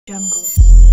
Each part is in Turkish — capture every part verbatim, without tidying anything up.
Jungle.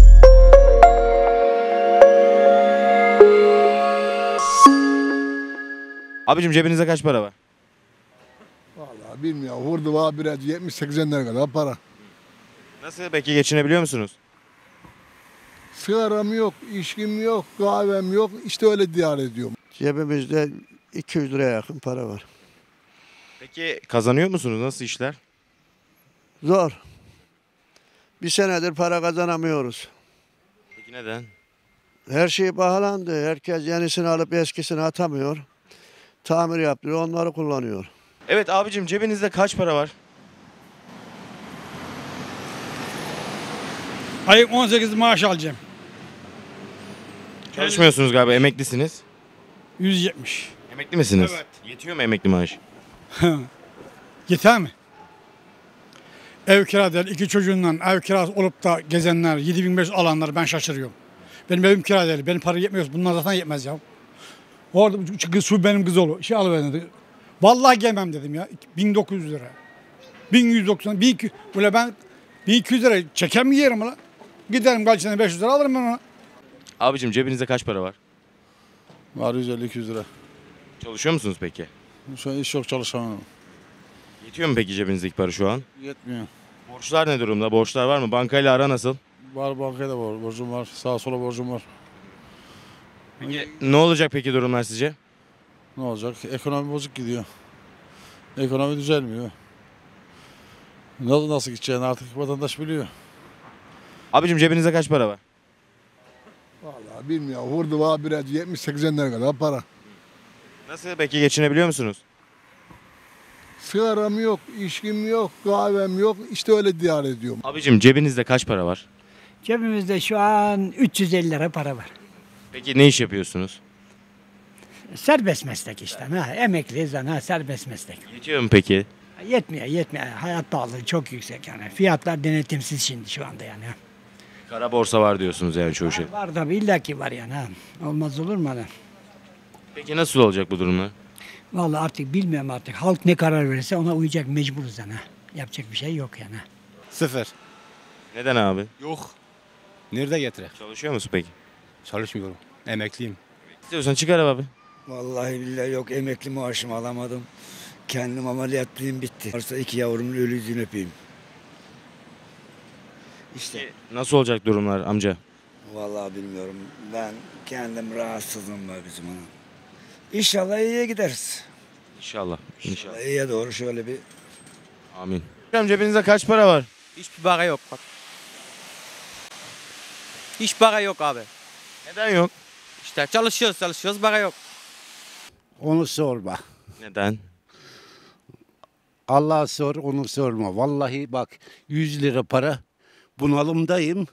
Abicim cebinizde kaç para var? Vallahi bilmiyorum. Vurdu var biraz yetmiş seksenlere kadar para. Nasıl peki, geçinebiliyor musunuz? Sigaram yok, içkim yok, kahvem yok. İşte öyle idare ediyorum. Cebimizde iki yüz liraya yakın para var. Peki kazanıyor musunuz? Nasıl işler? Zor. Bir senedir para kazanamıyoruz. Peki neden? Her şey pahalandı. Herkes yenisini alıp eskisini atamıyor. Tamir yaptırıyor, onları kullanıyor. Evet abicim, cebinizde kaç para var? Aylık on sekiz maaş alacağım. Çalışmıyorsunuz galiba, emeklisiniz. yüz yetmiş. Emekli misiniz? Evet. Yetiyor mu emekli maaş? Yeter mi? Ev kira değil, iki çocuğundan ev kirası olup da gezenler, yedi bin beş yüz alanlar ben şaşırıyorum. Benim evim kira değil, benim para yetmiyor. Bunlar zaten yetmez ya. Orada kız, şu benim kız oğlu. Şey alıverin dedi. Vallahi gelmem dedim ya. bin dokuz yüz lira. bin yüz doksan, bin iki yüz. Böyle ben bin iki yüz lira çeker mi yerim lan? Giderim galçeden beş yüz lira alırım ben ona. Abicim cebinizde kaç para var? Var yüz elli iki yüz lira. Çalışıyor musunuz peki? Şu an iş yok, çalışamam. Yetiyor mu peki cebinizdeki para şu an? Yetmiyor. Borçlar ne durumda? Borçlar var mı? Bankayla ara nasıl? Var, bankaya da var, borcum var. Sağa sola borcum var. Peki ne olacak peki durumlar sizce? Ne olacak? Ekonomi bozuk gidiyor. Ekonomi düzelmiyor. Nasıl, nasıl gideceğini artık vatandaş biliyor. Abicim cebinizde kaç para var? Vallahi bilmiyorum. Vurdu var biraz yetmiş seksenlere kadar para. Nasıl peki, geçinebiliyor musunuz? Sigaram yok, içkim yok, kahvem yok. İşte öyle idare ediyorum. Abicim cebinizde kaç para var? Cebimizde şu an üç yüz elli lira para var. Peki ne iş yapıyorsunuz? Serbest meslek işte. Ha, emekliyiz ha, serbest meslek. Yetiyor mu peki? Yetmiyor, yetmiyor. Hayat pahalılığı çok yüksek yani. Fiyatlar denetimsiz şimdi şu anda yani. Kara borsa var diyorsunuz yani çoğu şey. Var tabii, illaki var yani. Ha. Olmaz olur mu? Hani? Peki nasıl olacak bu durumlar? Vallahi artık bilmiyorum artık. Halk ne karar verirse ona uyacak, mecburuz yani. Yapacak bir şey yok yani. Sıfır. Neden abi? Yok. Nerede getirek? Çalışıyor musun peki? Çalışmıyorum. Emekliyim. İstiyorsan çıkar abi. Vallahi billahi yok, emekli maaşımı alamadım. Kendim ameliyatlıyım, bitti. Varsa iki yavrumun ölü yüzünü öpeyim. İşte. Nasıl olacak durumlar amca? Vallahi bilmiyorum. Ben kendim rahatsızım be bizim hanım. İnşallah iyiye gideriz. İnşallah. İnşallah. İyiye doğru şöyle bir. Amin. Hocam cebinizde kaç para var? Hiçbir para yok bak. Hiç para yok abi. Neden yok? İşte çalışıyoruz çalışıyoruz, para yok. Onu sorma. Neden? Allah'a sor, onu sorma. Vallahi bak, yüz lira para. Bunalımdayım.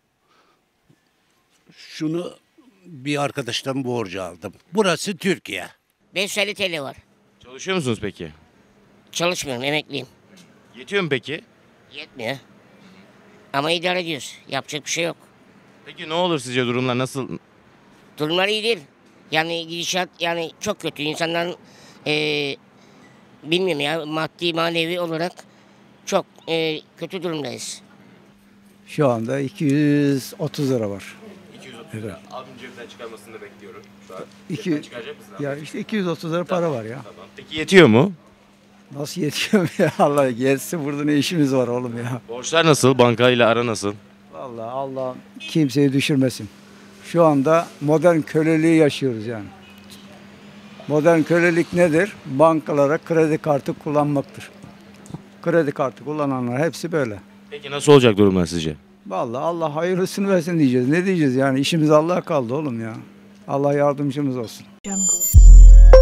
Şunu bir arkadaştan borcu aldım. Burası Türkiye. beş yüz elli T L var. Çalışıyor musunuz peki? Çalışmıyorum, emekliyim. Yetiyor mu peki? Yetmiyor. Ama idare ediyoruz. Yapacak bir şey yok. Peki ne olur sizce, durumlar nasıl? Durumlar iyi değil. Yani gidişat yani çok kötü. İnsanların eee bilmiyorum ya, maddi manevi olarak çok eee, kötü durumdayız. Şu anda iki yüz otuz lira var. iki yüz otuz lira. Abim cebinden çıkarmasını da bekliyorum şu an. İki- Cebinden çıkaracak mısın abi? Ya işte iki yüz otuz lira para var ya. Tamam. Peki yetiyor mu? Nasıl yetiyor ya, Allah yetse burada ne işimiz var oğlum ya. Borçlar nasıl? Bankayla ara nasıl? Vallahi Allah kimseyi düşürmesin. Şu anda modern köleliği yaşıyoruz yani. Modern kölelik nedir? Bankalara kredi kartı kullanmaktır. Kredi kartı kullananlar hepsi böyle. Peki nasıl olacak durumlar sizce? Vallahi Allah hayırlısını versin diyeceğiz. Ne diyeceğiz yani? İşimiz Allah'a kaldı oğlum ya. Allah yardımcımız olsun. Jungle.